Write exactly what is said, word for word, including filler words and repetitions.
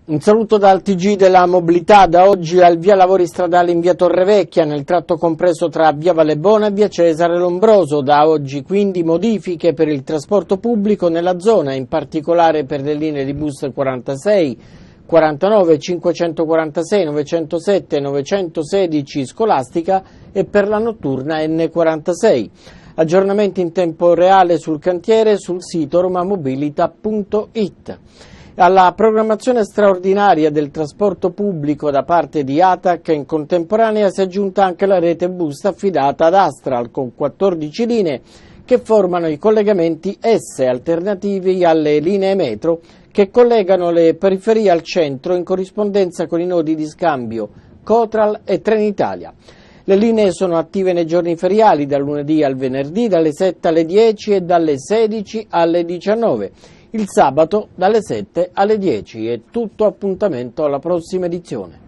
Un saluto dal T G della mobilità. Da oggi al via lavori stradali in via Torrevecchia, nel tratto compreso tra via Vallebona e via Cesare Lombroso. Da oggi quindi modifiche per il trasporto pubblico nella zona, in particolare per le linee di bus quarantasei, quarantanove, cinquecentoquarantasei, novecentosette e novecentosedici scolastica e per la notturna N quarantasei. Aggiornamenti in tempo reale sul cantiere sul sito romamobilita punto it. Alla programmazione straordinaria del trasporto pubblico da parte di A T A C in contemporanea si è aggiunta anche la rete bus affidata ad Astral con quattordici linee che formano i collegamenti S alternativi alle linee metro che collegano le periferie al centro in corrispondenza con i nodi di scambio Cotral e Trenitalia. Le linee sono attive nei giorni feriali dal lunedì al venerdì dalle sette alle dieci e dalle sedici alle diciannove. Il sabato dalle sette alle dieci. È tutto, appuntamento alla prossima edizione.